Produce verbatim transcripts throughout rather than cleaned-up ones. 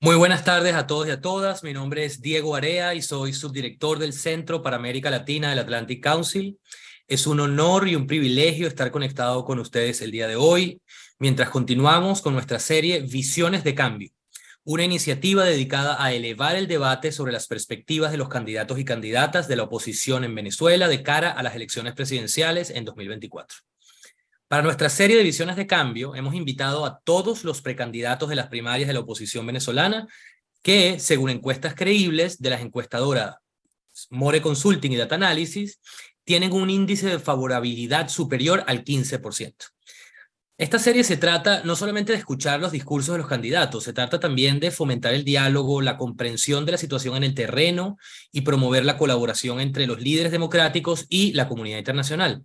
Muy buenas tardes a todos y a todas. Mi nombre es Diego Area y soy subdirector del Centro para América Latina del Atlantic Council. Es un honor y un privilegio estar conectado con ustedes el día de hoy, mientras continuamos con nuestra serie Visiones de Cambio, una iniciativa dedicada a elevar el debate sobre las perspectivas de los candidatos y candidatas de la oposición en Venezuela de cara a las elecciones presidenciales en dos mil veinticuatro. Para nuestra serie de Visiones de Cambio, hemos invitado a todos los precandidatos de las primarias de la oposición venezolana que, según encuestas creíbles de las encuestadoras More Consulting y Data Analysis, tienen un índice de favorabilidad superior al quince por ciento. Esta serie se trata no solamente de escuchar los discursos de los candidatos, se trata también de fomentar el diálogo, la comprensión de la situación en el terreno y promover la colaboración entre los líderes democráticos y la comunidad internacional.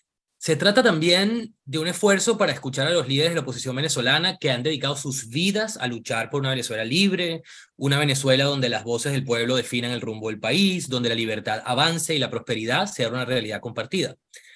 Se trata también de un esfuerzo para escuchar a los líderes de la oposición venezolana que han dedicado sus vidas a luchar por una Venezuela libre, una Venezuela donde las voces del pueblo definan el rumbo del país, donde la libertad avance y la prosperidad sea una realidad compartida.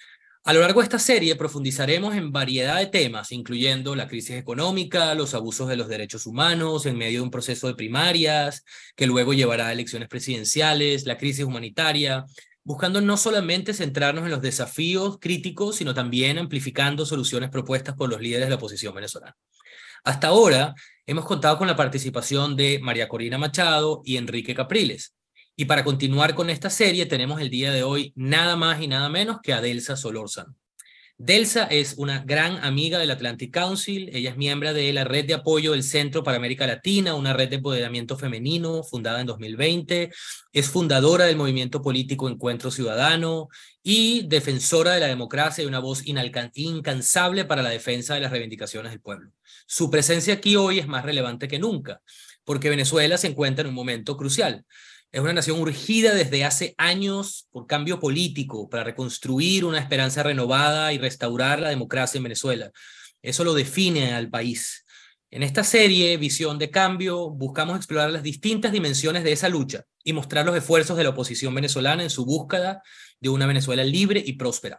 A lo largo de esta serie profundizaremos en variedad de temas, incluyendo la crisis económica, los abusos de los derechos humanos en medio de un proceso de primarias, que luego llevará a elecciones presidenciales, la crisis humanitaria, buscando no solamente centrarnos en los desafíos críticos, sino también amplificando soluciones propuestas por los líderes de la oposición venezolana. Hasta ahora hemos contado con la participación de María Corina Machado y Enrique Capriles. Y para continuar con esta serie tenemos el día de hoy nada más y nada menos que a Delsa Solórzano. Delsa es una gran amiga del Atlantic Council, ella es miembro de la red de apoyo del Centro para América Latina, una red de empoderamiento femenino fundada en dos mil veinte, es fundadora del movimiento político Encuentro Ciudadano y defensora de la democracia y una voz incansable para la defensa de las reivindicaciones del pueblo. Su presencia aquí hoy es más relevante que nunca, porque Venezuela se encuentra en un momento crucial. Es una nación urgida desde hace años por cambio político para reconstruir una esperanza renovada y restaurar la democracia en Venezuela. Eso lo define al país. En esta serie, Visión de Cambio, buscamos explorar las distintas dimensiones de esa lucha y mostrar los esfuerzos de la oposición venezolana en su búsqueda de una Venezuela libre y próspera.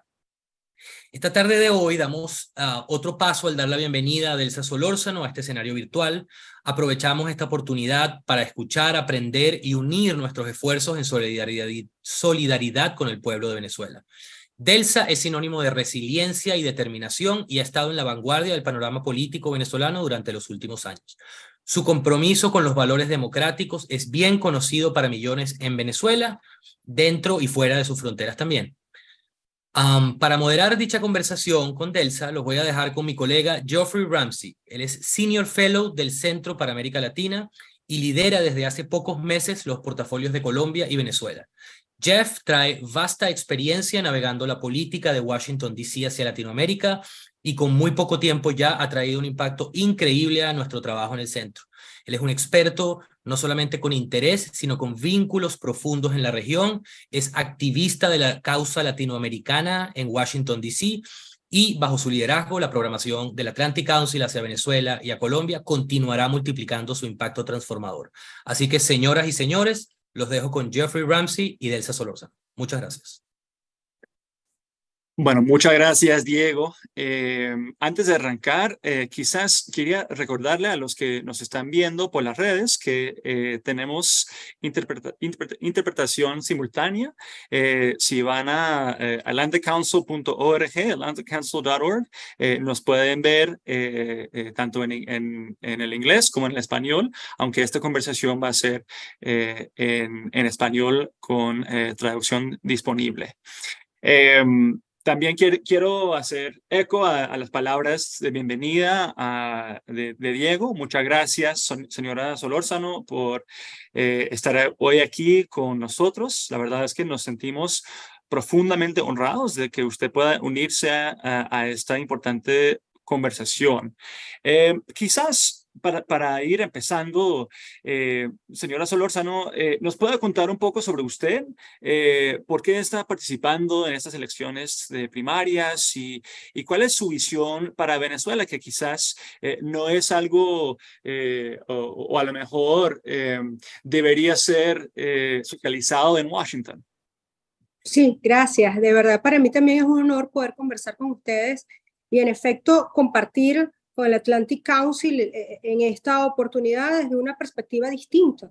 Esta tarde de hoy damos uh, otro paso al dar la bienvenida a Delsa Solórzano a este escenario virtual. Aprovechamos esta oportunidad para escuchar, aprender y unir nuestros esfuerzos en solidaridad, solidaridad con el pueblo de Venezuela. Delsa es sinónimo de resiliencia y determinación y ha estado en la vanguardia del panorama político venezolano durante los últimos años. Su compromiso con los valores democráticos es bien conocido para millones en Venezuela, dentro y fuera de sus fronteras también. Um, para moderar dicha conversación con Delsa, los voy a dejar con mi colega Geoffrey Ramsey. Él es Senior Fellow del Centro para América Latina y lidera desde hace pocos meses los portafolios de Colombia y Venezuela. Jeff trae vasta experiencia navegando la política de Washington, D C hacia Latinoamérica y con muy poco tiempo ya ha traído un impacto increíble a nuestro trabajo en el centro. Él es un experto no solamente con interés, sino con vínculos profundos en la región, es activista de la causa latinoamericana en Washington, D C, y bajo su liderazgo, la programación del Atlantic Council hacia Venezuela y a Colombia continuará multiplicando su impacto transformador. Así que, señoras y señores, los dejo con Geoffrey Ramsey y Delsa Solórzano. Muchas gracias. Bueno, muchas gracias, Diego. Eh, antes de arrancar, eh, quizás quería recordarle a los que nos están viendo por las redes que eh, tenemos interpreta interpreta interpretación simultánea. Eh, si van a eh, atlantic council punto org, atlantic council punto org, eh, nos pueden ver eh, eh, tanto en, en, en el inglés como en el español, aunque esta conversación va a ser eh, en, en español con eh, traducción disponible. Eh, También quiero, quiero hacer eco a, a las palabras de bienvenida a, de, de Diego. Muchas gracias, son, señora Solórzano, por eh, estar hoy aquí con nosotros. La verdad es que nos sentimos profundamente honrados de que usted pueda unirse a, a, a esta importante conversación. Eh, quizás Para, para ir empezando, eh, señora Solórzano, eh, ¿nos puede contar un poco sobre usted? Eh, ¿Por qué está participando en estas elecciones de primarias? Y, y ¿cuál es su visión para Venezuela? Que quizás eh, no es algo, eh, o, o a lo mejor eh, debería ser eh, socializado en Washington. Sí, gracias. De verdad, para mí también es un honor poder conversar con ustedes y, en efecto, compartir con el Atlantic Council eh, en esta oportunidad desde una perspectiva distinta,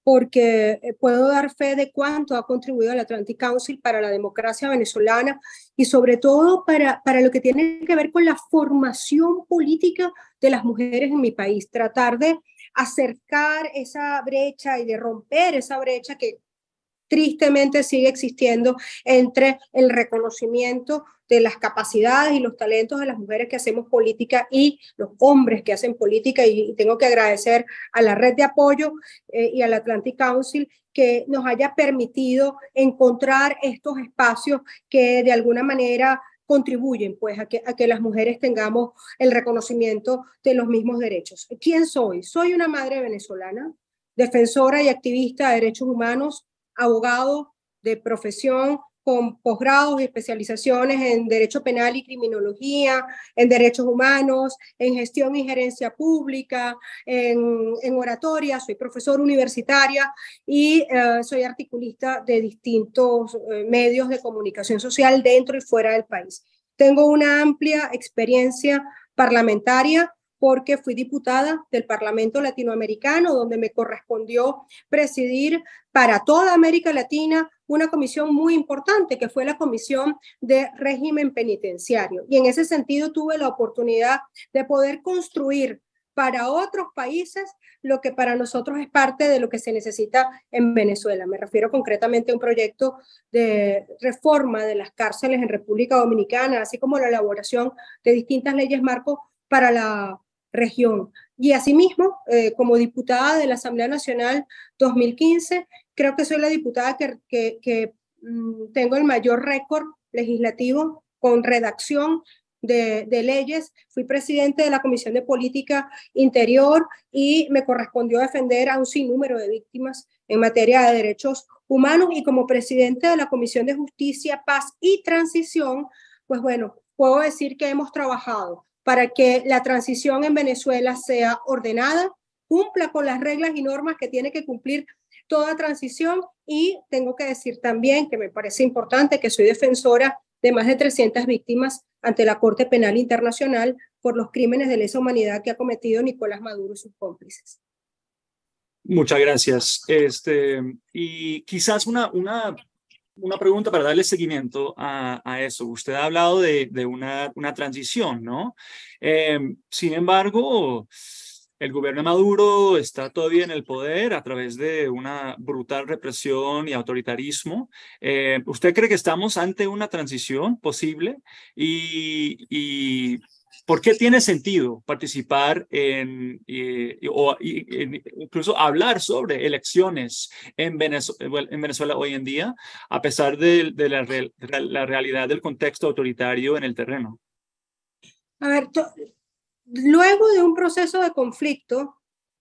porque puedo dar fe de cuánto ha contribuido el Atlantic Council para la democracia venezolana y sobre todo para, para lo que tiene que ver con la formación política de las mujeres en mi país, tratar de acercar esa brecha y de romper esa brecha que tristemente sigue existiendo entre el reconocimiento de las capacidades y los talentos de las mujeres que hacemos política y los hombres que hacen política. Y tengo que agradecer a la red de apoyo eh, y al Atlantic Council que nos haya permitido encontrar estos espacios que de alguna manera contribuyen pues, a, que, a que las mujeres tengamos el reconocimiento de los mismos derechos. ¿Quién soy? Soy una madre venezolana, defensora y activista de derechos humanos, abogado de profesión con posgrados y especializaciones en Derecho Penal y Criminología, en Derechos Humanos, en Gestión y Gerencia Pública, en, en Oratoria, soy profesora universitaria y uh, soy articulista de distintos uh, medios de comunicación social dentro y fuera del país. Tengo una amplia experiencia parlamentaria porque fui diputada del Parlamento Latinoamericano, donde me correspondió presidir para toda América Latina una comisión muy importante, que fue la Comisión de Régimen Penitenciario. Y en ese sentido tuve la oportunidad de poder construir para otros países lo que para nosotros es parte de lo que se necesita en Venezuela. Me refiero concretamente a un proyecto de reforma de las cárceles en República Dominicana, así como la elaboración de distintas leyes marco para la región. Y asimismo, eh, como diputada de la Asamblea Nacional dos mil quince, creo que soy la diputada que, que, que mmm, tengo el mayor récord legislativo con redacción de, de leyes. Fui presidente de la Comisión de Política Interior y me correspondió defender a un sinnúmero de víctimas en materia de derechos humanos, y como presidente de la Comisión de Justicia, Paz y Transición, pues bueno, puedo decir que hemos trabajado para que la transición en Venezuela sea ordenada, cumpla con las reglas y normas que tiene que cumplir toda transición. Y tengo que decir también que me parece importante que soy defensora de más de trescientas víctimas ante la Corte Penal Internacional por los crímenes de lesa humanidad que ha cometido Nicolás Maduro y sus cómplices. Muchas gracias. Este, y quizás una, una, una pregunta para darle seguimiento a, a eso. Usted ha hablado de, de una, una transición, ¿no? Eh, sin embargo, el gobierno de Maduro está todavía en el poder a través de una brutal represión y autoritarismo. Eh, ¿Usted cree que estamos ante una transición posible? Y, y ¿por qué tiene sentido participar en, eh, o en, incluso hablar sobre elecciones en Venezuela, en Venezuela hoy en día, a pesar de, de, la, de la realidad del contexto autoritario en el terreno? A ver, luego de un proceso de conflicto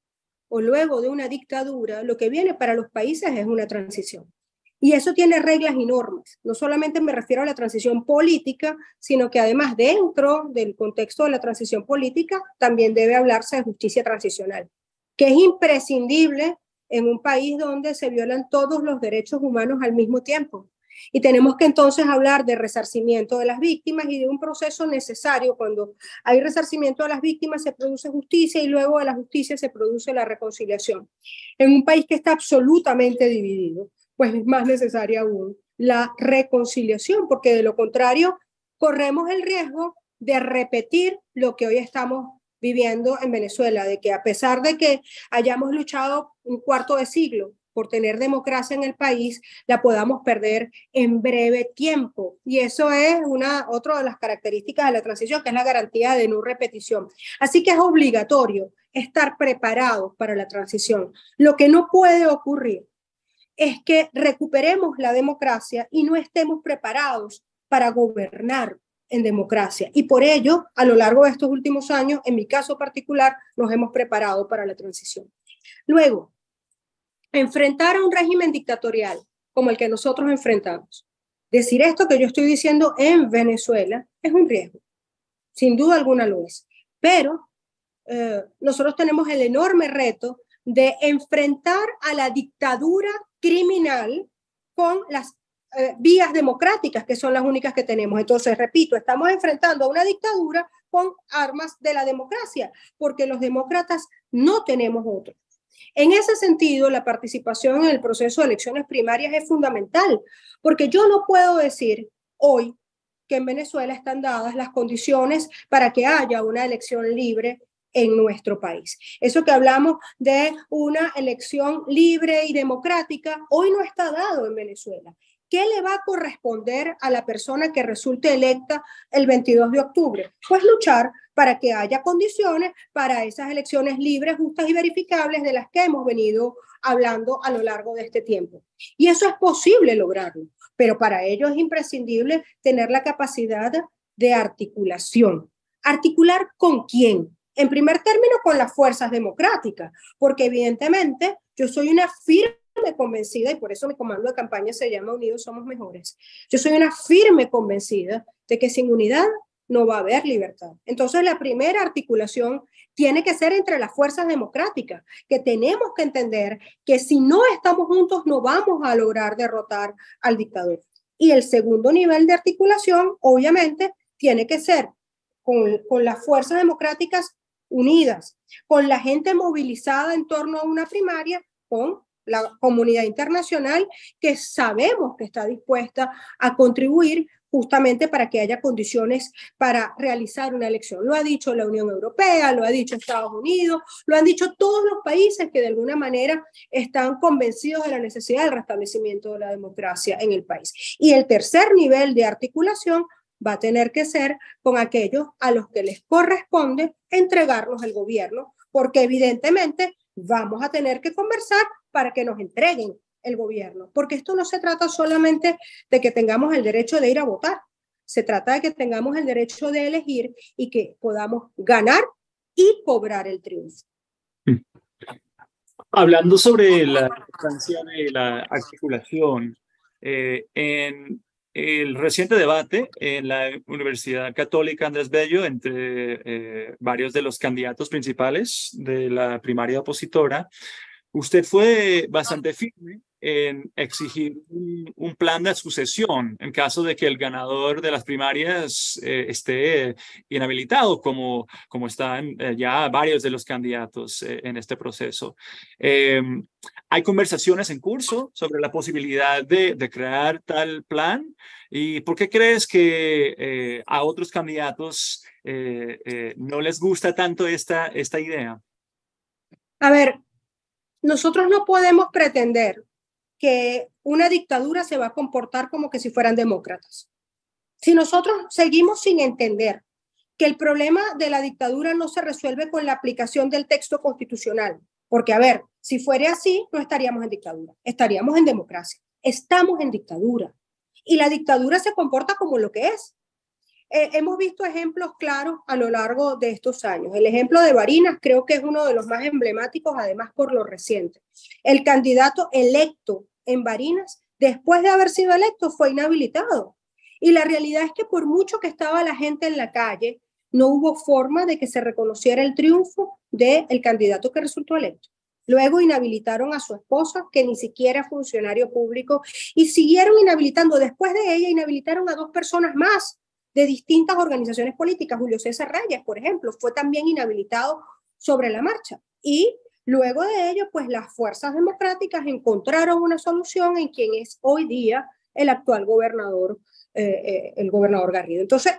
o luego de una dictadura, lo que viene para los países es una transición. Y eso tiene reglas y normas. No solamente me refiero a la transición política, sino que además dentro del contexto de la transición política también debe hablarse de justicia transicional, que es imprescindible en un país donde se violan todos los derechos humanos al mismo tiempo. Y tenemos que entonces hablar de resarcimiento de las víctimas y de un proceso necesario. Cuando hay resarcimiento de las víctimas se produce justicia y luego de la justicia se produce la reconciliación. En un país que está absolutamente dividido, pues es más necesaria aún la reconciliación, porque de lo contrario corremos el riesgo de repetir lo que hoy estamos viviendo en Venezuela, de que a pesar de que hayamos luchado un cuarto de siglo por tener democracia en el país, la podamos perder en breve tiempo. Y eso es una, otra de las características de la transición, que es la garantía de no repetición. Así que es obligatorio estar preparados para la transición. Lo que no puede ocurrir es que recuperemos la democracia y no estemos preparados para gobernar en democracia. Y por ello, a lo largo de estos últimos años, en mi caso particular, nos hemos preparado para la transición. Luego, enfrentar a un régimen dictatorial como el que nosotros enfrentamos, decir esto que yo estoy diciendo en Venezuela, es un riesgo. Sin duda alguna lo es. Pero eh, nosotros tenemos el enorme reto de enfrentar a la dictadura criminal con las eh, vías democráticas, que son las únicas que tenemos. Entonces, repito, estamos enfrentando a una dictadura con armas de la democracia, porque los demócratas no tenemos otro. En ese sentido, la participación en el proceso de elecciones primarias es fundamental, porque yo no puedo decir hoy que en Venezuela están dadas las condiciones para que haya una elección libre en nuestro país. Eso que hablamos de una elección libre y democrática, hoy no está dado en Venezuela. ¿Qué le va a corresponder a la persona que resulte electa el veintidós de octubre? Pues luchar para que haya condiciones para esas elecciones libres, justas y verificables de las que hemos venido hablando a lo largo de este tiempo. Y eso es posible lograrlo, pero para ello es imprescindible tener la capacidad de articulación. ¿Articular con quién? En primer término, con las fuerzas democráticas, porque evidentemente yo soy una firme convencida, y por eso mi comando de campaña se llama Unidos Somos Mejores. Yo soy una firme convencida de que sin unidad no va a haber libertad. Entonces, la primera articulación tiene que ser entre las fuerzas democráticas, que tenemos que entender que si no estamos juntos no vamos a lograr derrotar al dictador. Y el segundo nivel de articulación, obviamente, tiene que ser con, con las fuerzas democráticas unidas, con la gente movilizada en torno a una primaria, con la comunidad internacional que sabemos que está dispuesta a contribuir justamente para que haya condiciones para realizar una elección. Lo ha dicho la Unión Europea, lo ha dicho Estados Unidos, lo han dicho todos los países que de alguna manera están convencidos de la necesidad del restablecimiento de la democracia en el país. Y el tercer nivel de articulación va a tener que ser con aquellos a los que les corresponde entregarnos el gobierno, porque evidentemente vamos a tener que conversar para que nos entreguen el gobierno, porque esto no se trata solamente de que tengamos el derecho de ir a votar, se trata de que tengamos el derecho de elegir y que podamos ganar y cobrar el triunfo. Hablando sobre la importancia de la articulación, eh, en el reciente debate en la Universidad Católica Andrés Bello entre eh, varios de los candidatos principales de la primaria opositora, usted fue bastante firme en exigir un, un plan de sucesión en caso de que el ganador de las primarias eh, esté inhabilitado, como, como están eh, ya varios de los candidatos eh, en este proceso. Eh, ¿Hay conversaciones en curso sobre la posibilidad de, de crear tal plan? ¿Y por qué crees que eh, a otros candidatos eh, eh, no les gusta tanto esta, esta idea? A ver, nosotros no podemos pretender que una dictadura se va a comportar como que si fueran demócratas. Si nosotros seguimos sin entender que el problema de la dictadura no se resuelve con la aplicación del texto constitucional, porque a ver, si fuera así, no estaríamos en dictadura, estaríamos en democracia. Estamos en dictadura y la dictadura se comporta como lo que es. Eh, hemos visto ejemplos claros a lo largo de estos años. El ejemplo de Barinas creo que es uno de los más emblemáticos, además por lo reciente. El candidato electo en Barinas, después de haber sido electo, fue inhabilitado. Y la realidad es que por mucho que estaba la gente en la calle, no hubo forma de que se reconociera el triunfo del candidato que resultó electo. Luego inhabilitaron a su esposa, que ni siquiera es funcionario público, y siguieron inhabilitando. Después de ella, inhabilitaron a dos personas más de distintas organizaciones políticas. Julio César Reyes, por ejemplo, fue también inhabilitado sobre la marcha. Y luego de ello, pues las fuerzas democráticas encontraron una solución en quien es hoy día el actual gobernador, eh, eh, el gobernador Garrido. Entonces,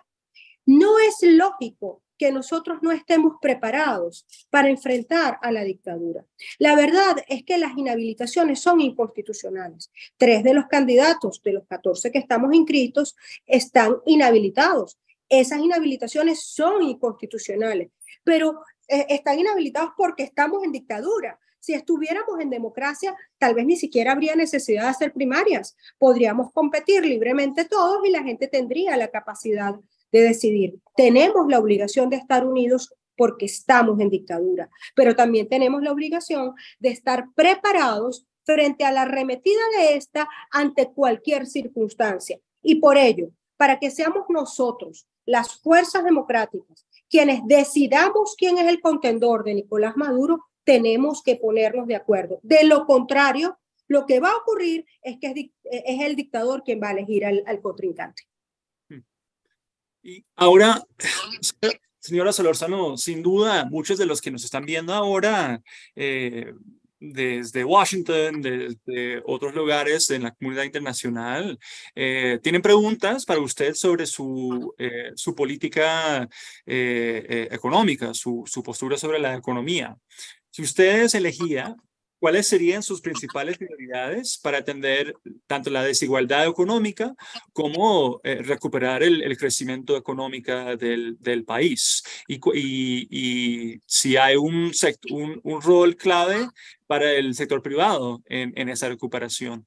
no es lógico que nosotros no estemos preparados para enfrentar a la dictadura. La verdad es que las inhabilitaciones son inconstitucionales. Tres de los candidatos, de los catorce que estamos inscritos, están inhabilitados. Esas inhabilitaciones son inconstitucionales, pero eh, están inhabilitados porque estamos en dictadura. Si estuviéramos en democracia, tal vez ni siquiera habría necesidad de hacer primarias. Podríamos competir libremente todos y la gente tendría la capacidad de decidir. Tenemos la obligación de estar unidos porque estamos en dictadura, pero también tenemos la obligación de estar preparados frente a la arremetida de esta ante cualquier circunstancia. Y por ello, para que seamos nosotros, las fuerzas democráticas, quienes decidamos quién es el contendor de Nicolás Maduro, tenemos que ponernos de acuerdo. De lo contrario, lo que va a ocurrir es que es, es el dictador quien va a elegir al, al contrincante. Y ahora, Señora Solórzano, sin duda, muchos de los que nos están viendo ahora, eh, desde Washington, desde otros lugares en la comunidad internacional, eh, tienen preguntas para usted sobre su, eh, su política eh, eh, económica, su, su postura sobre la economía. Si usted es elegida, ¿cuáles serían sus principales prioridades para atender tanto la desigualdad económica como eh, recuperar el, el crecimiento económico del, del país? Y, y, y si hay un, sect un, un rol clave para el sector privado en, en esa recuperación.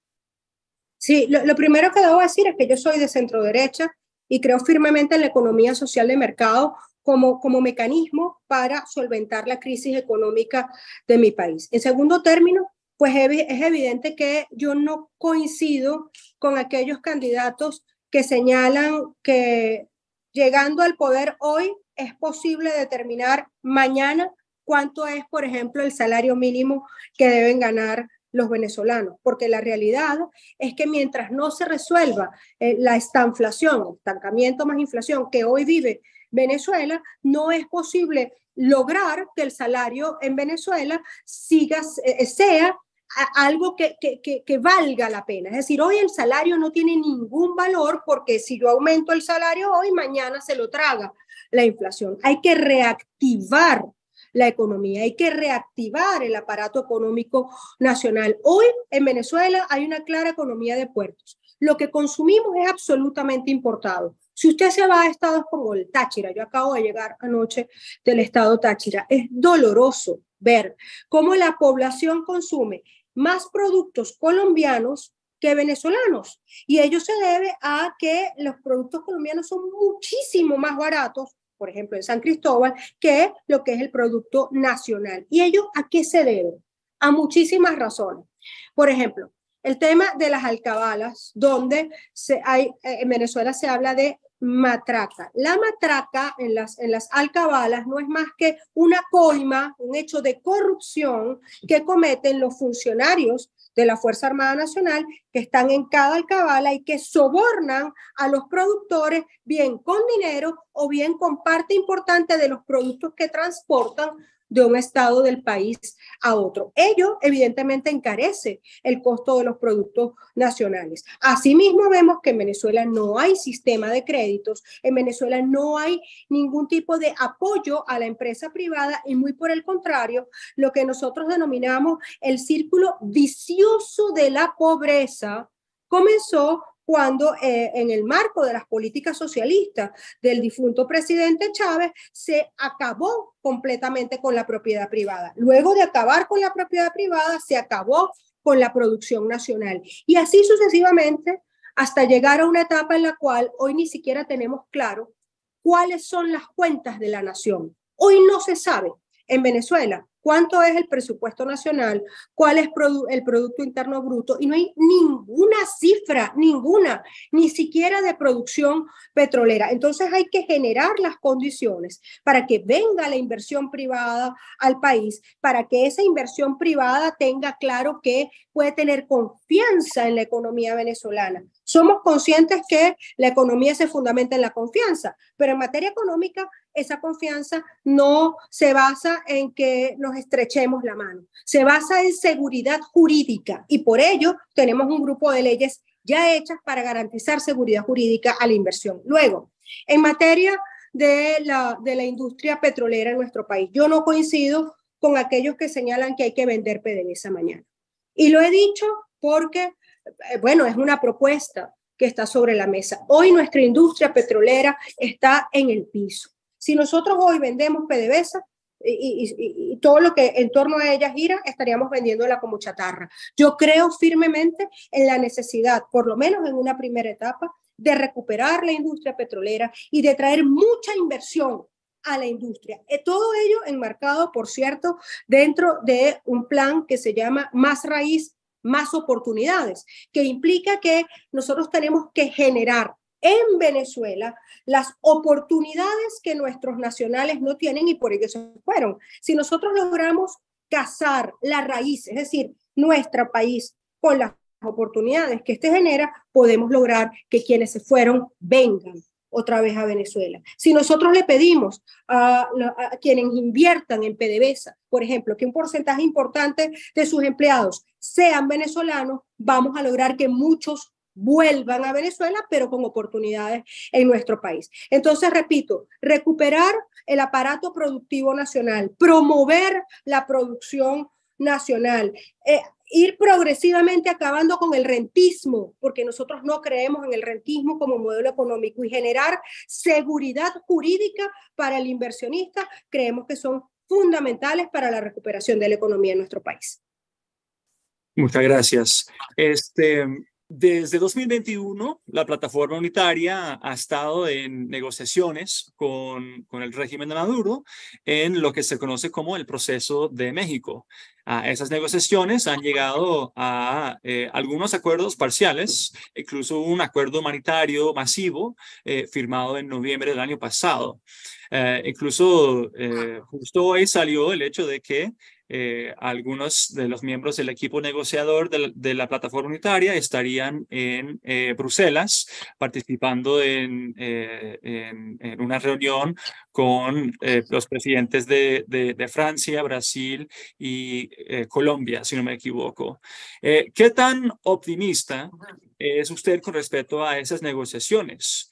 Sí, lo, lo primero que debo decir es que yo soy de centro derecha y creo firmemente en la economía social de mercado como, como mecanismo para solventar la crisis económica de mi país. En segundo término, pues es evidente que yo no coincido con aquellos candidatos que señalan que llegando al poder hoy es posible determinar mañana cuánto es, por ejemplo, el salario mínimo que deben ganar los venezolanos, porque la realidad es que mientras no se resuelva eh, la estanflación, estancamiento más inflación que hoy vive Venezuela, no es posible lograr que el salario en Venezuela siga, eh, sea algo que, que, que, que valga la pena. Es decir, hoy el salario no tiene ningún valor porque si yo aumento el salario hoy, mañana se lo traga la inflación. Hay que reactivar la economía, hay que reactivar el aparato económico nacional. Hoy en Venezuela hay una clara economía de puertos. Lo que consumimos es absolutamente importado. Si usted se va a estados como el Táchira, yo acabo de llegar anoche del estado Táchira, es doloroso ver cómo la población consume más productos colombianos que venezolanos. Y ello se debe a que los productos colombianos son muchísimo más baratos, por ejemplo, en San Cristóbal, que lo que es el producto nacional. ¿Y ello a qué se debe? A muchísimas razones. Por ejemplo, el tema de las alcabalas, donde se hay, en Venezuela se habla de matraca. La matraca en las, en las alcabalas no es más que una coima, un hecho de corrupción que cometen los funcionarios de la Fuerza Armada Nacional que están en cada alcabala y que sobornan a los productores bien con dinero o bien con parte importante de los productos que transportan de un estado del país a otro. Ello evidentemente encarece el costo de los productos nacionales. Asimismo vemos que en Venezuela no hay sistema de créditos, en Venezuela no hay ningún tipo de apoyo a la empresa privada y muy por el contrario, lo que nosotros denominamos el círculo vicioso de la pobreza comenzó cuando eh, en el marco de las políticas socialistas del difunto presidente Chávez se acabó completamente con la propiedad privada. Luego de acabar con la propiedad privada, se acabó con la producción nacional. Y así sucesivamente hasta llegar a una etapa en la cual hoy ni siquiera tenemos claro cuáles son las cuentas de la nación. Hoy no se sabe en Venezuela cuánto es el presupuesto nacional, cuál es produ- el Producto Interno Bruto, y no hay ninguna cifra, ninguna, ni siquiera de producción petrolera. Entonces hay que generar las condiciones para que venga la inversión privada al país, para que esa inversión privada tenga claro que puede tener confianza en la economía venezolana. Somos conscientes que la economía se fundamenta en la confianza, pero en materia económica esa confianza no se basa en que nos estrechemos la mano, se basa en seguridad jurídica y por ello tenemos un grupo de leyes ya hechas para garantizar seguridad jurídica a la inversión. Luego, en materia de la, de la industria petrolera en nuestro país, yo no coincido con aquellos que señalan que hay que vender PDVSA mañana. Y lo he dicho porque, bueno, es una propuesta que está sobre la mesa. Hoy nuestra industria petrolera está en el piso. Si nosotros hoy vendemos PDVSA y, y, y todo lo que en torno a ella gira, estaríamos vendiéndola como chatarra. Yo creo firmemente en la necesidad, por lo menos en una primera etapa, de recuperar la industria petrolera y de traer mucha inversión a la industria. Todo ello enmarcado, por cierto, dentro de un plan que se llama Más Raíz, Más Oportunidades, que implica que nosotros tenemos que generar en Venezuela las oportunidades que nuestros nacionales no tienen y por ello se fueron. Si nosotros logramos cazar la raíz, es decir, nuestro país con las oportunidades que este genera, podemos lograr que quienes se fueron vengan. otra vez a Venezuela. Si nosotros le pedimos a, a quienes inviertan en PDVSA, por ejemplo, que un porcentaje importante de sus empleados sean venezolanos, vamos a lograr que muchos vuelvan a Venezuela, pero con oportunidades en nuestro país. Entonces, repito, recuperar el aparato productivo nacional, promover la producción nacional, eh, ir progresivamente acabando con el rentismo, porque nosotros no creemos en el rentismo como modelo económico, y generar seguridad jurídica para el inversionista, creemos que son fundamentales para la recuperación de la economía en nuestro país. Muchas gracias. Este, desde dos mil veintiuno, la plataforma unitaria ha estado en negociaciones con, con el régimen de Maduro en lo que se conoce como el proceso de México. A esas negociaciones han llegado a eh, algunos acuerdos parciales, incluso un acuerdo humanitario masivo eh, firmado en noviembre del año pasado. Eh, incluso eh, justo hoy salió el hecho de que Eh, algunos de los miembros del equipo negociador de la, de la plataforma unitaria estarían en eh, Bruselas participando en, eh, en, en una reunión con eh, los presidentes de, de, de Francia, Brasil y eh, Colombia, si no me equivoco. Eh, ¿Qué tan optimista es usted con respecto a esas negociaciones?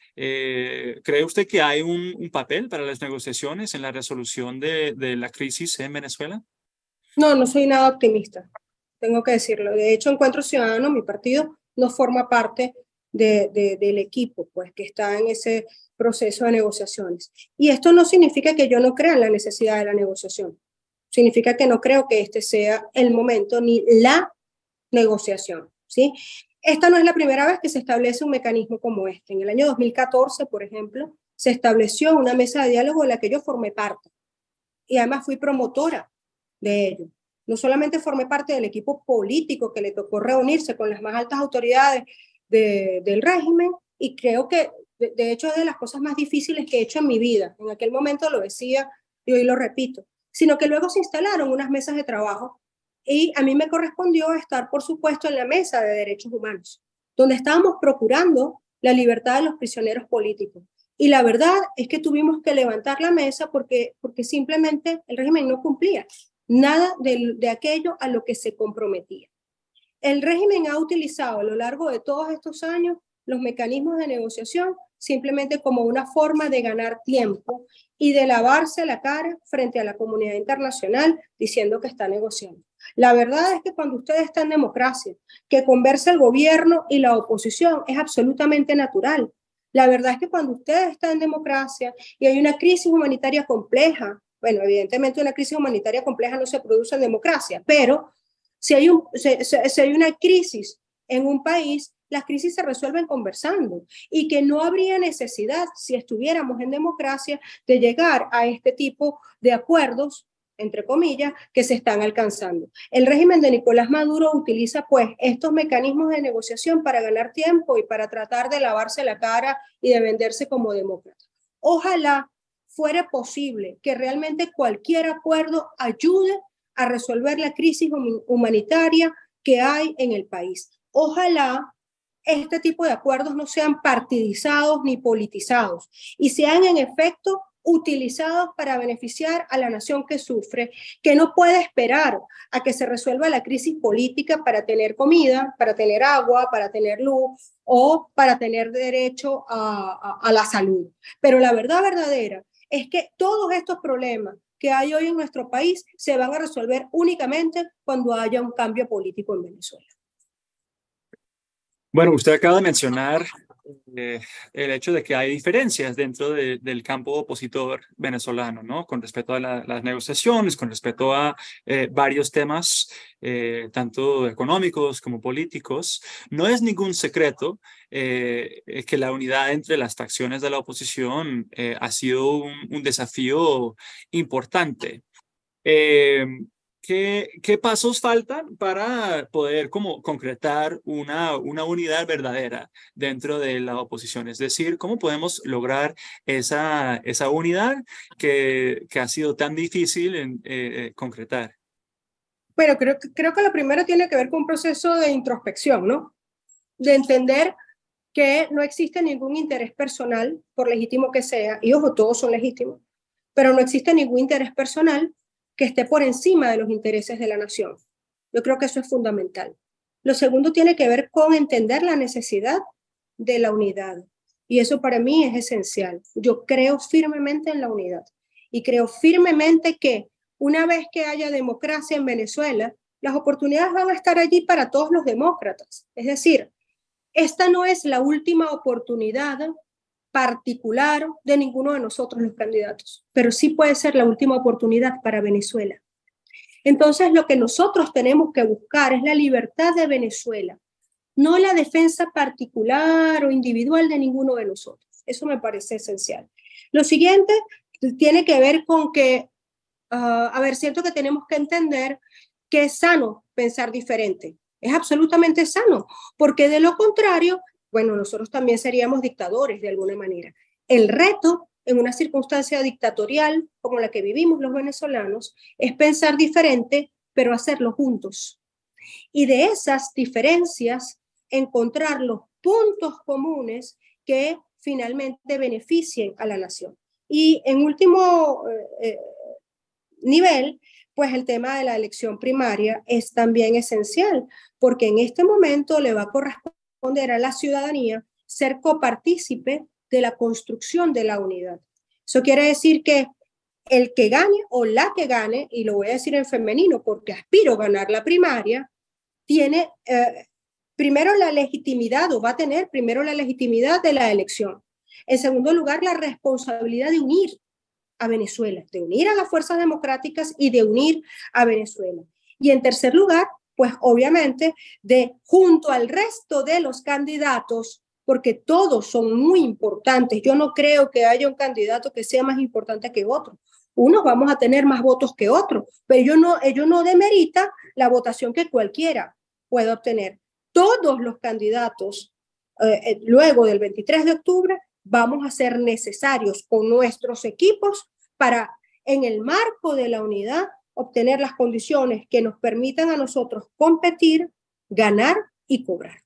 Eh, ¿Cree usted que hay un, un papel para las negociaciones en la resolución de, de la crisis en Venezuela? No, no soy nada optimista, tengo que decirlo. De hecho, Encuentro Ciudadano, mi partido, no forma parte de, de, del equipo, pues, que está en ese proceso de negociaciones. Y esto no significa que yo no crea en la necesidad de la negociación. Significa que no creo que este sea el momento ni la negociación, ¿sí? Esta no es la primera vez que se establece un mecanismo como este. En el año dos mil catorce, por ejemplo, se estableció una mesa de diálogo de la que yo formé parte. Y además fui promotora de ello. No solamente formé parte del equipo político que le tocó reunirse con las más altas autoridades de, del régimen, y creo que de, de hecho es de las cosas más difíciles que he hecho en mi vida. En aquel momento lo decía y hoy lo repito, sino que luego se instalaron unas mesas de trabajo y a mí me correspondió estar, por supuesto, en la mesa de derechos humanos, donde estábamos procurando la libertad de los prisioneros políticos. Y la verdad es que tuvimos que levantar la mesa porque, porque simplemente el régimen no cumplía nada de, de aquello a lo que se comprometía. El régimen ha utilizado a lo largo de todos estos años los mecanismos de negociación simplemente como una forma de ganar tiempo y de lavarse la cara frente a la comunidad internacional diciendo que está negociando. La verdad es que cuando usted está en democracia, que conversa el gobierno y la oposición es absolutamente natural. La verdad es que cuando usted está en democracia y hay una crisis humanitaria compleja, bueno, evidentemente una crisis humanitaria compleja no se produce en democracia, pero si hay, un, si, si hay una crisis en un país, las crisis se resuelven conversando y que no habría necesidad, si estuviéramos en democracia, de llegar a este tipo de acuerdos, entre comillas, que se están alcanzando. El régimen de Nicolás Maduro utiliza pues estos mecanismos de negociación para ganar tiempo y para tratar de lavarse la cara y de venderse como demócrata. Ojalá fuera posible que realmente cualquier acuerdo ayude a resolver la crisis humanitaria que hay en el país. Ojalá este tipo de acuerdos no sean partidizados ni politizados y sean en efecto utilizados para beneficiar a la nación que sufre, que no puede esperar a que se resuelva la crisis política para tener comida, para tener agua, para tener luz o para tener derecho a, a, a la salud. Pero la verdad verdadera es que todos estos problemas que hay hoy en nuestro país se van a resolver únicamente cuando haya un cambio político en Venezuela. Bueno, usted acaba de mencionar eh, el hecho de que hay diferencias dentro de, del campo opositor venezolano, ¿no? Con respecto a la, las negociaciones, con respecto a eh, varios temas, eh, tanto económicos como políticos. No es ningún secreto eh, que la unidad entre las facciones de la oposición eh, ha sido un, un desafío importante. Eh, ¿Qué, qué pasos faltan para poder como concretar una, una unidad verdadera dentro de la oposición? Es decir, ¿cómo podemos lograr esa, esa unidad que, que ha sido tan difícil en, eh, concretar? Bueno, creo, creo que lo primero tiene que ver con un proceso de introspección, ¿no? De entender que no existe ningún interés personal, por legítimo que sea, y ojo, todos son legítimos, pero no existe ningún interés personal que esté por encima de los intereses de la nación. Yo creo que eso es fundamental. Lo segundo tiene que ver con entender la necesidad de la unidad, y eso para mí es esencial. Yo creo firmemente en la unidad, y creo firmemente que una vez que haya democracia en Venezuela, las oportunidades van a estar allí para todos los demócratas. Es decir, esta no es la última oportunidad particular de ninguno de nosotros los candidatos, pero sí puede ser la última oportunidad para Venezuela. Entonces, lo que nosotros tenemos que buscar es la libertad de Venezuela, no la defensa particular o individual de ninguno de nosotros. Eso me parece esencial. Lo siguiente tiene que ver con que, uh, a ver, siento que tenemos que entender que es sano pensar diferente. Es absolutamente sano, porque de lo contrario, bueno, nosotros también seríamos dictadores de alguna manera. El reto en una circunstancia dictatorial como la que vivimos los venezolanos es pensar diferente, pero hacerlo juntos. Y de esas diferencias, encontrar los puntos comunes que finalmente beneficien a la nación. Y en último eh, nivel, pues el tema de la elección primaria es también esencial, porque en este momento le va a corresponder a la ciudadanía ser copartícipe de la construcción de la unidad. Eso quiere decir que el que gane o la que gane, y lo voy a decir en femenino porque aspiro a ganar la primaria, tiene eh, primero la legitimidad o va a tener primero la legitimidad de la elección. En segundo lugar, la responsabilidad de unir a Venezuela, de unir a las fuerzas democráticas y de unir a Venezuela. Y en tercer lugar, pues obviamente, de junto al resto de los candidatos, porque todos son muy importantes. Yo no creo que haya un candidato que sea más importante que otro. Unos vamos a tener más votos que otros, pero ello no, ello no demerita la votación que cualquiera puede obtener. Todos los candidatos, eh, luego del veintitrés de octubre, vamos a ser necesarios con nuestros equipos para, en el marco de la unidad, obtener las condiciones que nos permitan a nosotros competir, ganar y cobrar.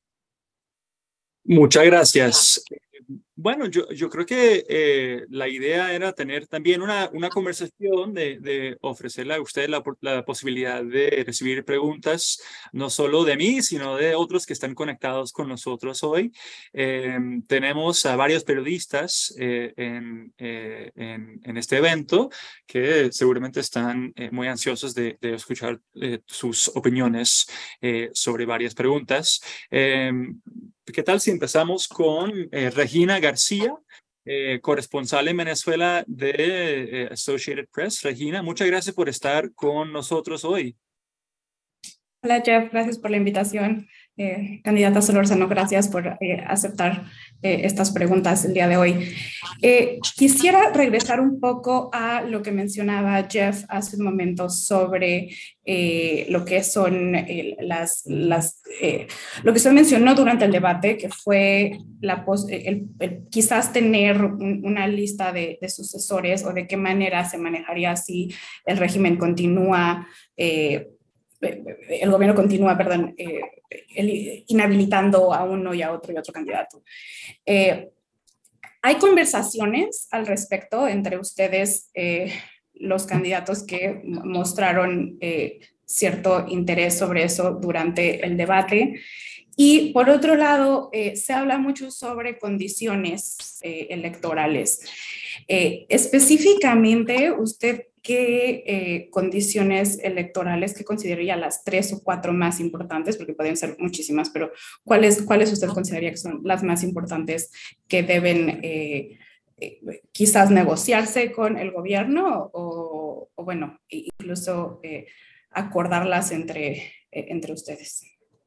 Muchas gracias. Bueno, yo, yo creo que eh, la idea era tener también una, una conversación de, de ofrecerle a usted la, la posibilidad de recibir preguntas, no solo de mí, sino de otros que están conectados con nosotros hoy. Eh, tenemos a varios periodistas eh, en, eh, en, en este evento que seguramente están eh, muy ansiosos de, de escuchar eh, sus opiniones eh, sobre varias preguntas. Eh, ¿Qué tal si empezamos con eh, Regina García, eh, corresponsal en Venezuela de eh, Associated Press? Regina, muchas gracias por estar con nosotros hoy. Hola Jeff, gracias por la invitación. Eh, candidata Solórzano, gracias por eh, aceptar eh, estas preguntas el día de hoy. Eh, quisiera regresar un poco a lo que mencionaba Jeff hace un momento sobre eh, lo que son eh, las, las eh, lo que usted mencionó durante el debate, que fue la pos, el, el, quizás tener un, una lista de, de sucesores o de qué manera se manejaría si el régimen continúa eh, el gobierno continúa, perdón, eh, el, inhabilitando a uno y a otro y a otro candidato. Eh, ¿Hay conversaciones al respecto entre ustedes, eh, los candidatos que mostraron eh, cierto interés sobre eso durante el debate? Y por otro lado, eh, se habla mucho sobre condiciones eh, electorales. Eh, específicamente, usted, ¿qué eh, condiciones electorales que consideraría las tres o cuatro más importantes? Porque pueden ser muchísimas, pero ¿cuáles, cuáles usted consideraría que son las más importantes que deben eh, eh, quizás negociarse con el gobierno o, o bueno, incluso eh, acordarlas entre, eh, entre ustedes?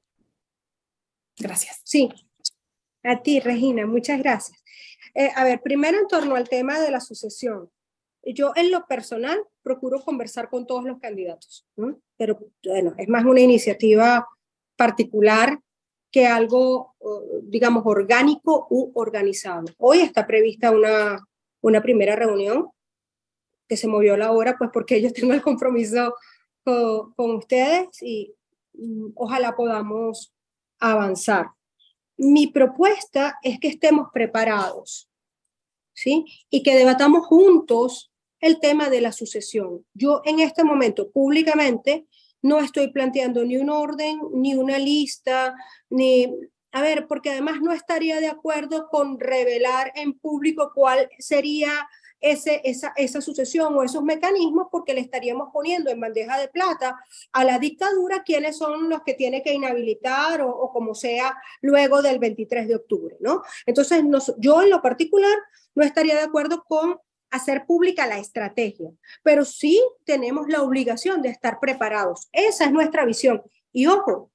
Gracias. Sí, a ti, Regina, muchas gracias. Eh, a ver, primero en torno al tema de la sucesión. Yo en lo personal procuro conversar con todos los candidatos, ¿no? Pero bueno, es más una iniciativa particular que algo, digamos, orgánico u organizado. Hoy está prevista una, una primera reunión que se movió la hora, pues porque yo tengo el compromiso con, con ustedes y um, ojalá podamos avanzar. mi propuesta es que estemos preparados, ¿sí? Y que debatamos juntos el tema de la sucesión. Yo en este momento públicamente no estoy planteando ni un orden, ni una lista, ni... A ver, porque además no estaría de acuerdo con revelar en público cuál sería ese, esa, esa sucesión o esos mecanismos, porque le estaríamos poniendo en bandeja de plata a la dictadura quiénes son los que tiene que inhabilitar o, o como sea luego del veintitrés de octubre, ¿no? Entonces, nos, yo en lo particular no estaría de acuerdo con hacer pública la estrategia, pero sí tenemos la obligación de estar preparados. Esa es nuestra visión. Y ojo,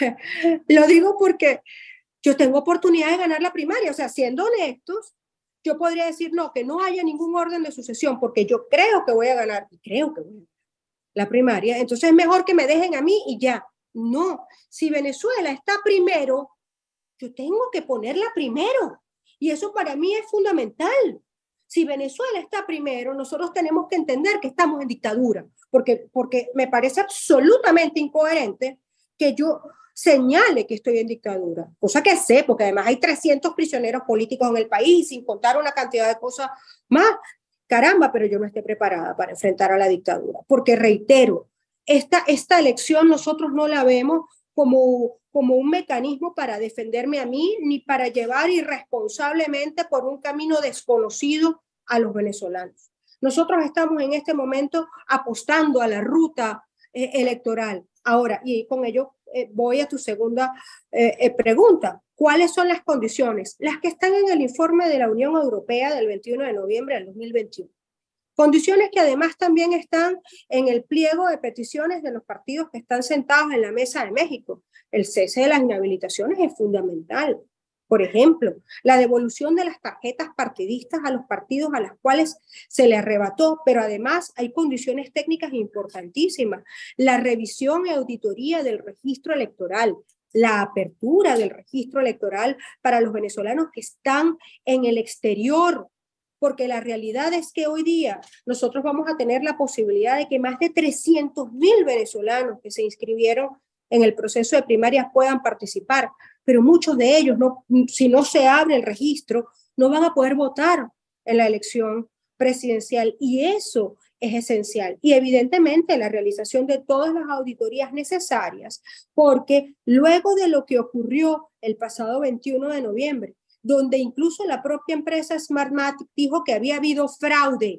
lo digo porque yo tengo oportunidad de ganar la primaria, o sea, siendo honestos, yo podría decir no, que no haya ningún orden de sucesión, porque yo creo que voy a ganar, y creo que voy a ganar la primaria, entonces es mejor que me dejen a mí y ya. No, si Venezuela está primero, yo tengo que ponerla primero, y eso para mí es fundamental. Si Venezuela está primero, nosotros tenemos que entender que estamos en dictadura, porque, porque me parece absolutamente incoherente que yo señale que estoy en dictadura, cosa que sé, porque además hay trescientos prisioneros políticos en el país, sin contar una cantidad de cosas más. Caramba, pero yo no esté preparada para enfrentar a la dictadura, porque reitero, esta, esta elección nosotros no la vemos como, como un mecanismo para defenderme a mí, ni para llevar irresponsablemente por un camino desconocido a los venezolanos. Nosotros estamos en este momento apostando a la ruta eh, electoral. Ahora, y con ello eh, voy a tu segunda eh, eh, pregunta. ¿Cuáles son las condiciones? Las que están en el informe de la Unión Europea del veintiuno de noviembre del dos mil veintiuno. Condiciones que además también están en el pliego de peticiones de los partidos que están sentados en la mesa de México. El cese de las inhabilitaciones es fundamental. Por ejemplo, la devolución de las tarjetas partidistas a los partidos a los cuales se le arrebató, pero además hay condiciones técnicas importantísimas. La revisión y auditoría del registro electoral, la apertura del registro electoral para los venezolanos que están en el exterior, porque la realidad es que hoy día nosotros vamos a tener la posibilidad de que más de trescientos mil venezolanos que se inscribieron en el proceso de primarias puedan participar, pero muchos de ellos, no, si no se abre el registro, no van a poder votar en la elección presidencial, y eso es esencial. Y evidentemente la realización de todas las auditorías necesarias, porque luego de lo que ocurrió el pasado veintiuno de noviembre, donde incluso la propia empresa Smartmatic dijo que había habido fraude,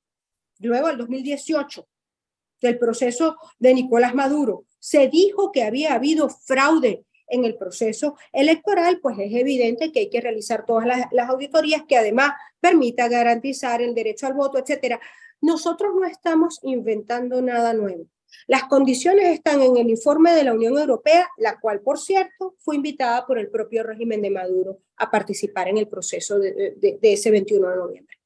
luego del dos mil dieciocho, del proceso de Nicolás Maduro, se dijo que había habido fraude en el proceso electoral, pues es evidente que hay que realizar todas las, las auditorías que además permita garantizar el derecho al voto, etcétera. Nosotros no estamos inventando nada nuevo. Las condiciones están en el informe de la Unión Europea, la cual, por cierto, fue invitada por el propio régimen de Maduro a participar en el proceso de, de, de ese veintiuno de noviembre.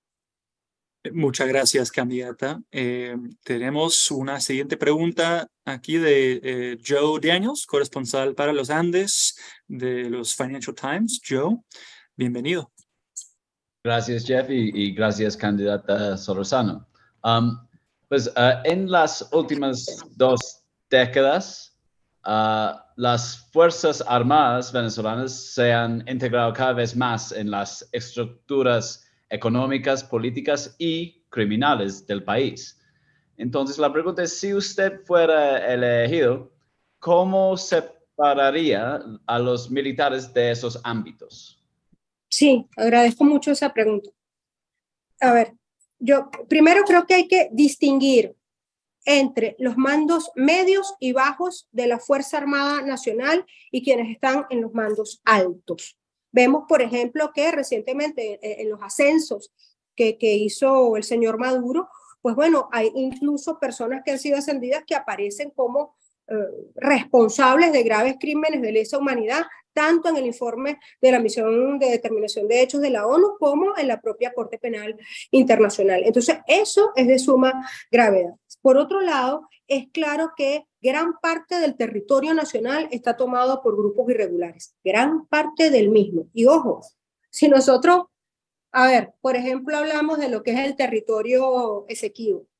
Muchas gracias, candidata. Eh, tenemos una siguiente pregunta aquí de eh, Joe Daniels, corresponsal para los Andes de los Financial Times. Joe, bienvenido. Gracias, Jeff, y, y gracias, candidata Solorzano. Um, pues uh, en las últimas dos décadas, uh, las Fuerzas Armadas venezolanas se han integrado cada vez más en las estructuras económicas, políticas y criminales del país. Entonces, la pregunta es, si usted fuera elegido, ¿cómo separaría a los militares de esos ámbitos? Sí, agradezco mucho esa pregunta. A ver, yo primero creo que hay que distinguir entre los mandos medios y bajos de la Fuerza Armada Nacional y quienes están en los mandos altos. Vemos, por ejemplo, que recientemente en los ascensos que, que hizo el señor Maduro, pues bueno, hay incluso personas que han sido ascendidas que aparecen como eh, responsables de graves crímenes de lesa humanidad, tanto en el informe de la Misión de Determinación de Hechos de la ONU como en la propia Corte Penal Internacional. Entonces, eso es de suma gravedad. Por otro lado, es claro que gran parte del territorio nacional está tomado por grupos irregulares, gran parte del mismo. Y ojo, si nosotros, a ver, por ejemplo, hablamos de lo que es el territorio Esequibo,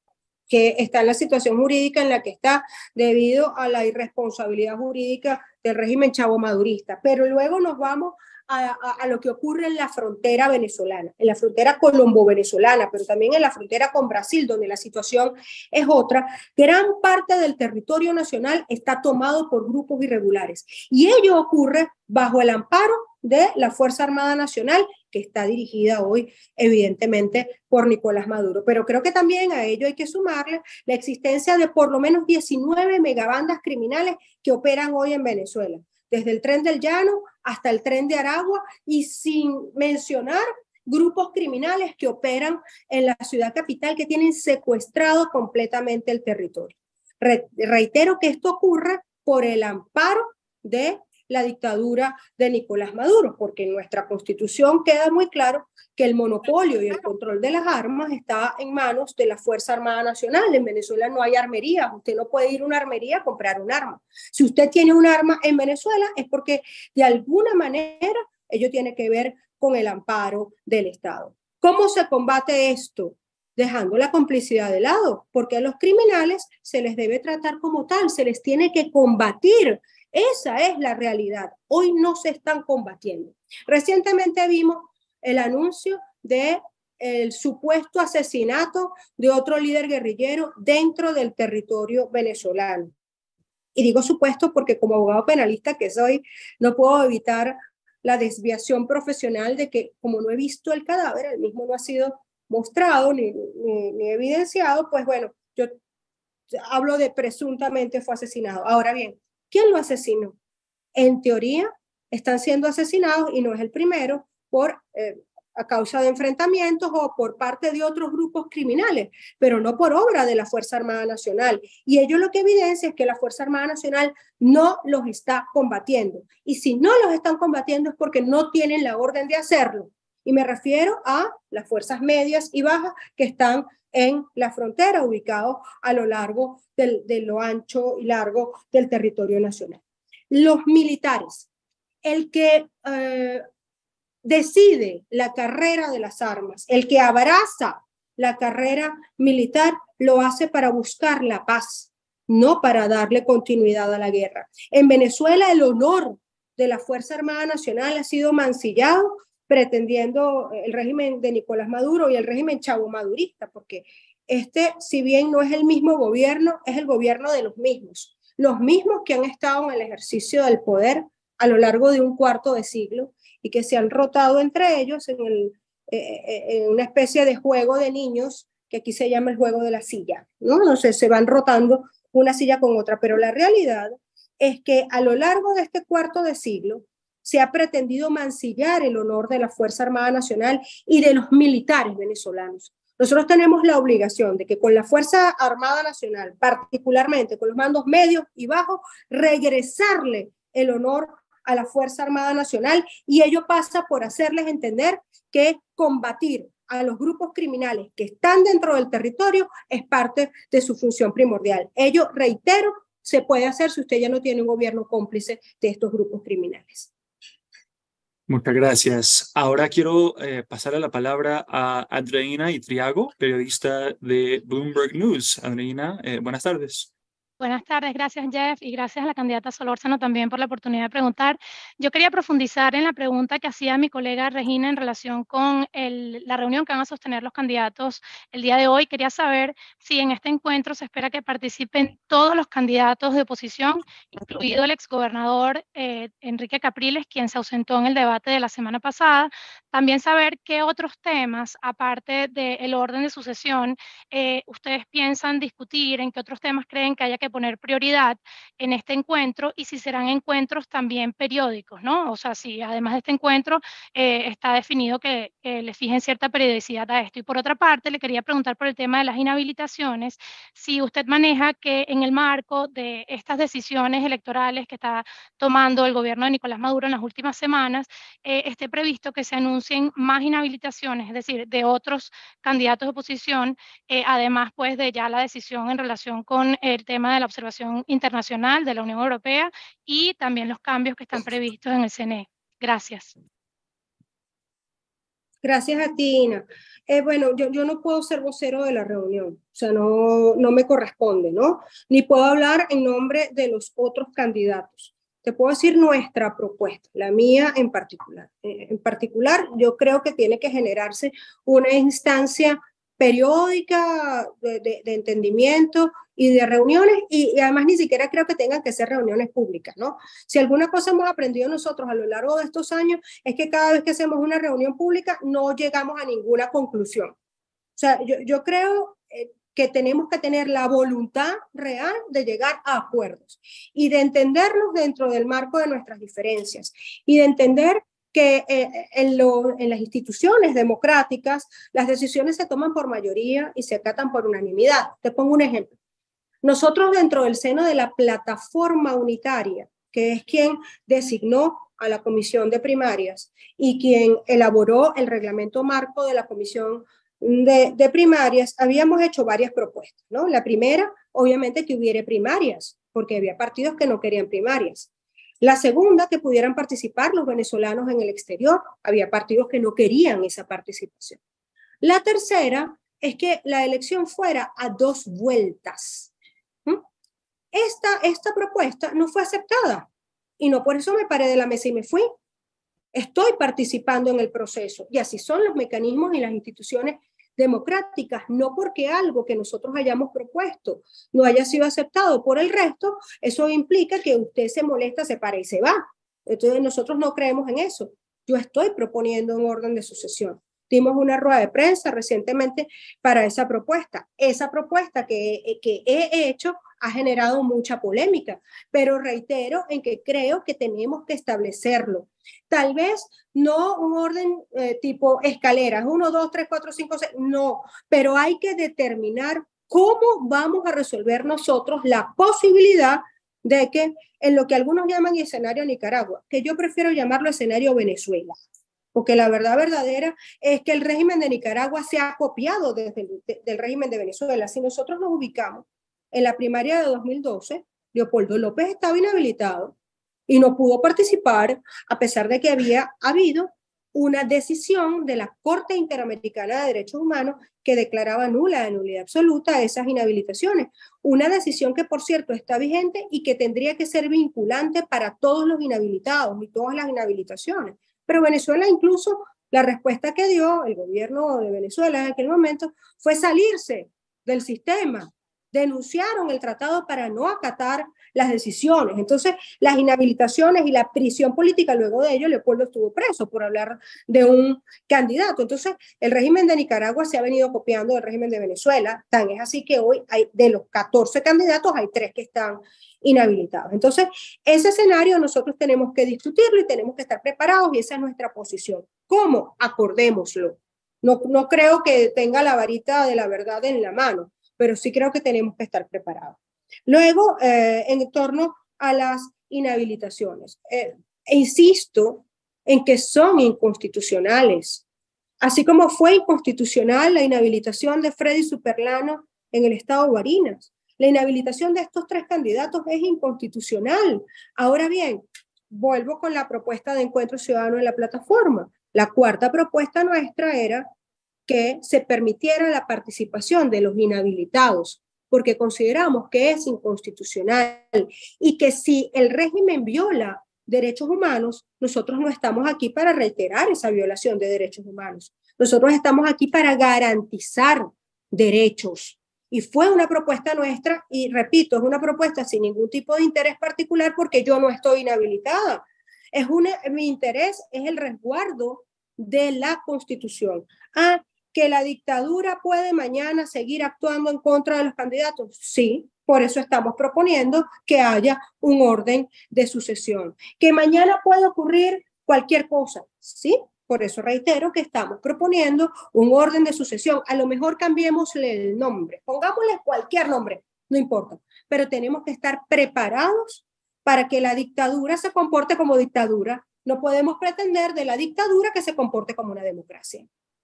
que está en la situación jurídica en la que está debido a la irresponsabilidad jurídica del régimen chavo-madurista. Pero luego nos vamos a, a, a lo que ocurre en la frontera venezolana, en la frontera colombo-venezolana, pero también en la frontera con Brasil, donde la situación es otra. Gran parte del territorio nacional está tomado por grupos irregulares y ello ocurre bajo el amparo de la Fuerza Armada Nacional, que está dirigida hoy evidentemente por Nicolás Maduro. Pero creo que también a ello hay que sumarle la existencia de por lo menos diecinueve megabandas criminales que operan hoy en Venezuela, desde el Tren del Llano hasta el Tren de Aragua, y sin mencionar grupos criminales que operan en la ciudad capital, que tienen secuestrado completamente el territorio. Re- reitero que esto ocurre por el amparo de la dictadura de Nicolás Maduro, porque en nuestra Constitución queda muy claro que el monopolio y el control de las armas está en manos de la Fuerza Armada Nacional. En Venezuela no hay armerías, usted no puede ir a una armería a comprar un arma. Si usted tiene un arma en Venezuela es porque de alguna manera ello tiene que ver con el amparo del Estado. ¿Cómo se combate esto? Dejando la complicidad de lado, porque a los criminales se les debe tratar como tal, se les tiene que combatir. Esa es la realidad. Hoy no se están combatiendo. Recientemente vimos el anuncio de el supuesto asesinato de otro líder guerrillero dentro del territorio venezolano. Y digo supuesto porque como abogado penalista que soy, no puedo evitar la desviación profesional de que como no he visto el cadáver, el mismo no ha sido mostrado ni, ni, ni evidenciado, pues bueno, yo hablo de presuntamente fue asesinado. Ahora bien, ¿quién lo asesinó? En teoría, están siendo asesinados, y no es el primero, por, eh, a causa de enfrentamientos o por parte de otros grupos criminales, pero no por obra de la Fuerza Armada Nacional. Y ello lo que evidencia es que la Fuerza Armada Nacional no los está combatiendo. Y si no los están combatiendo es porque no tienen la orden de hacerlo. Y me refiero a las fuerzas medias y bajas que están en la frontera, ubicados a lo largo del, de lo ancho y largo del territorio nacional. Los militares, el que eh, decide la carrera de las armas, el que abraza la carrera militar, lo hace para buscar la paz, no para darle continuidad a la guerra. En Venezuela el honor de la Fuerza Armada Nacional ha sido mancillado pretendiendo el régimen de Nicolás Maduro y el régimen chavo-madurista, porque este, si bien no es el mismo gobierno, es el gobierno de los mismos, los mismos que han estado en el ejercicio del poder a lo largo de un cuarto de siglo y que se han rotado entre ellos en, el, eh, en una especie de juego de niños que aquí se llama el juego de la silla, ¿no? Entonces se van rotando una silla con otra, pero la realidad es que a lo largo de este cuarto de siglo se ha pretendido mancillar el honor de la Fuerza Armada Nacional y de los militares venezolanos. Nosotros tenemos la obligación de que con la Fuerza Armada Nacional, particularmente con los mandos medios y bajos, regresarle el honor a la Fuerza Armada Nacional, y ello pasa por hacerles entender que combatir a los grupos criminales que están dentro del territorio es parte de su función primordial. Ello, reitero, se puede hacer si usted ya no tiene un gobierno cómplice de estos grupos criminales. Muchas gracias. Ahora quiero eh, pasarle la palabra a Andreina Itriago, periodista de Bloomberg News. Andreina, eh, buenas tardes. Buenas tardes, gracias Jeff y gracias a la candidata Solórzano también por la oportunidad de preguntar. Yo quería profundizar en la pregunta que hacía mi colega Regina en relación con el, la reunión que van a sostener los candidatos el día de hoy. Quería saber si en este encuentro se espera que participen todos los candidatos de oposición, incluido el exgobernador eh, Enrique Capriles, quien se ausentó en el debate de la semana pasada. También saber qué otros temas, aparte del orden de sucesión, eh, ustedes piensan discutir, en qué otros temas creen que haya que poner prioridad en este encuentro, y si serán encuentros también periódicos, ¿no? O sea, si además de este encuentro eh, está definido que, que le fijen cierta periodicidad a esto. Y por otra parte, le quería preguntar por el tema de las inhabilitaciones, si usted maneja que en el marco de estas decisiones electorales que está tomando el gobierno de Nicolás Maduro en las últimas semanas, eh, esté previsto que se anuncien más inhabilitaciones, es decir, de otros candidatos de oposición, eh, además pues de ya la decisión en relación con el tema de la observación internacional de la Unión Europea y también los cambios que están previstos en el C N E. Gracias. Gracias a ti, Ina. Eh, bueno, yo, yo no puedo ser vocero de la reunión, o sea, no, no me corresponde, ¿no? Ni puedo hablar en nombre de los otros candidatos. Te puedo decir nuestra propuesta, la mía en particular. Eh, en particular, yo creo que tiene que generarse una instancia periódica de, de, de entendimiento y de reuniones, y, y además ni siquiera creo que tengan que ser reuniones públicas, ¿no? Si alguna cosa hemos aprendido nosotros a lo largo de estos años es que cada vez que hacemos una reunión pública no llegamos a ninguna conclusión. O sea, yo, yo creo eh, que tenemos que tener la voluntad real de llegar a acuerdos y de entendernos dentro del marco de nuestras diferencias y de entender que eh, en, lo, en las instituciones democráticas las decisiones se toman por mayoría y se acatan por unanimidad. Te pongo un ejemplo. Nosotros dentro del seno de la plataforma unitaria, que es quien designó a la comisión de primarias y quien elaboró el reglamento marco de la comisión de, de primarias, habíamos hecho varias propuestas, ¿no? La primera, obviamente, que hubiera primarias, porque había partidos que no querían primarias. La segunda, que pudieran participar los venezolanos en el exterior. Había partidos que no querían esa participación. La tercera es que la elección fuera a dos vueltas. ¿Mm? Esta, esta propuesta no fue aceptada y no por eso me paré de la mesa y me fui. Estoy participando en el proceso y así son los mecanismos y las instituciones democráticas, no porque algo que nosotros hayamos propuesto no haya sido aceptado por el resto, eso implica que usted se molesta, se para y se va. Entonces nosotros no creemos en eso. Yo estoy proponiendo un orden de sucesión. Dimos una rueda de prensa recientemente para esa propuesta. Esa propuesta que, que he hecho ha generado mucha polémica, pero reitero en que creo que tenemos que establecerlo. Tal vez no un orden eh, tipo escaleras, uno, dos, tres, cuatro, cinco, seis, no, pero hay que determinar cómo vamos a resolver nosotros la posibilidad de que en lo que algunos llaman escenario Nicaragua, que yo prefiero llamarlo escenario Venezuela, porque la verdad verdadera es que el régimen de Nicaragua se ha copiado desde el, de, del régimen de Venezuela. Si nosotros nos ubicamos en la primaria de dos mil doce, Leopoldo López estaba inhabilitado y no pudo participar a pesar de que había habido una decisión de la Corte Interamericana de Derechos Humanos que declaraba nula de nulidad absoluta esas inhabilitaciones. Una decisión que, por cierto, está vigente y que tendría que ser vinculante para todos los inhabilitados y todas las inhabilitaciones. Pero Venezuela, incluso la respuesta que dio el gobierno de Venezuela en aquel momento fue salirse del sistema. Denunciaron el tratado para no acatar las decisiones. Entonces, las inhabilitaciones y la prisión política, luego de ello, Leopoldo estuvo preso por hablar de un candidato. Entonces, el régimen de Nicaragua se ha venido copiando del régimen de Venezuela. Tan es así que hoy hay, de los catorce candidatos, hay tres que están inhabilitados. Entonces, ese escenario nosotros tenemos que discutirlo y tenemos que estar preparados y esa es nuestra posición. ¿Cómo? Acordémoslo. No, no creo que tenga la varita de la verdad en la mano, pero sí creo que tenemos que estar preparados. Luego, eh, en torno a las inhabilitaciones, eh, e insisto en que son inconstitucionales, así como fue inconstitucional la inhabilitación de Freddy Superlano en el estado Barinas. La inhabilitación de estos tres candidatos es inconstitucional. Ahora bien, vuelvo con la propuesta de Encuentro Ciudadano en la plataforma. La cuarta propuesta nuestra era que se permitiera la participación de los inhabilitados, porque consideramos que es inconstitucional y que si el régimen viola derechos humanos, nosotros no estamos aquí para reiterar esa violación de derechos humanos. Nosotros estamos aquí para garantizar derechos. Y fue una propuesta nuestra, y repito, es una propuesta sin ningún tipo de interés particular porque yo no estoy inhabilitada. Es una, mi interés es el resguardo de la Constitución. Ah, ¿que la dictadura puede mañana seguir actuando en contra de los candidatos? Sí, por eso estamos proponiendo que haya un orden de sucesión. ¿Que mañana puede ocurrir cualquier cosa? Sí, por eso reitero que estamos proponiendo un orden de sucesión. A lo mejor cambiémosle el nombre, pongámosle cualquier nombre, no importa, pero tenemos que estar preparados para que la dictadura se comporte como dictadura. No podemos pretender de la dictadura que se comporte como una democracia.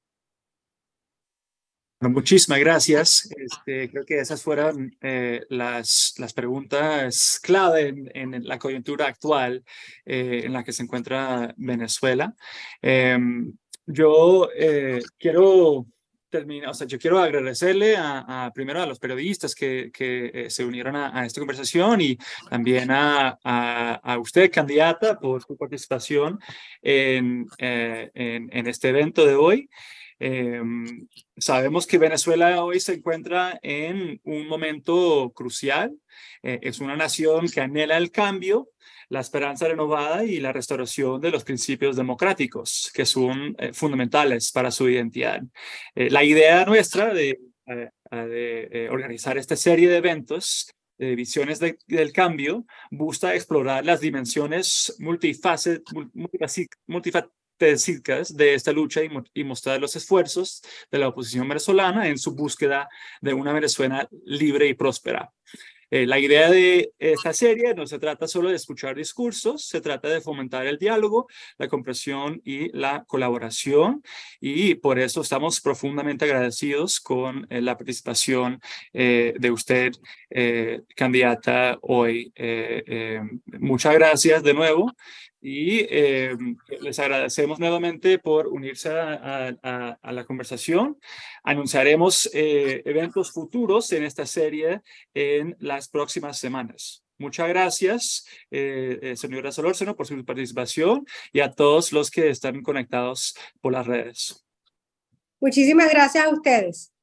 Bueno, muchísimas gracias. Este, creo que esas fueron eh, las, las preguntas clave en, en la coyuntura actual eh, en la que se encuentra Venezuela. Eh, yo eh, quiero terminar, o sea, yo quiero agradecerle a, a primero a los periodistas que, que eh, se unieron a, a esta conversación y también a, a, a usted, candidata, por su participación en, eh, en, en este evento de hoy. Eh, sabemos que Venezuela hoy se encuentra en un momento crucial. Eh, es una nación que anhela el cambio, la esperanza renovada y la restauración de los principios democráticos, que son eh, fundamentales para su identidad. Eh, la idea nuestra de, eh, de eh, organizar esta serie de eventos de visiones de, del cambio busca explorar las dimensiones multifaces, multifacéticas de esta lucha y, y mostrar los esfuerzos de la oposición venezolana en su búsqueda de una Venezuela libre y próspera. Eh, la idea de esta serie no se trata solo de escuchar discursos, se trata de fomentar el diálogo, la comprensión y la colaboración, y por eso estamos profundamente agradecidos con eh, la participación eh, de usted, eh, candidata, hoy. Eh, eh, muchas gracias de nuevo. Y eh, les agradecemos nuevamente por unirse a, a, a la conversación. Anunciaremos eh, eventos futuros en esta serie en las próximas semanas. Muchas gracias, eh, eh, señora Solórzano, por su participación y a todos los que están conectados por las redes. Muchísimas gracias a ustedes.